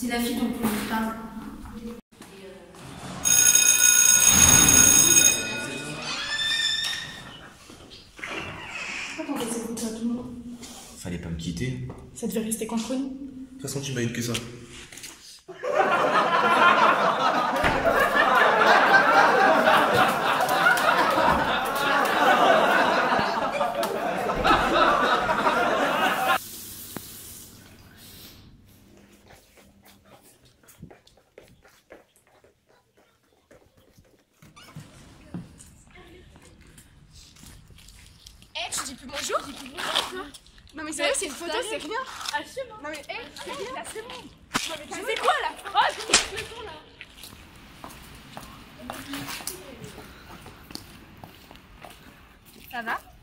C'est la fille dont on vous parle. Pourquoi t'en laissais écouter à tout le monde? Fallait pas me quitter. Ça devait rester qu'entre nous. De toute façon, tu m'as eu que ça. Tu dis plus bonjour? Non mais sérieux, c'est une photo, c'est rien. Assume. Non mais c'est rien, là c'est bon. Non mais tu fais quoi là? Oh, je me le ton là. Ça va?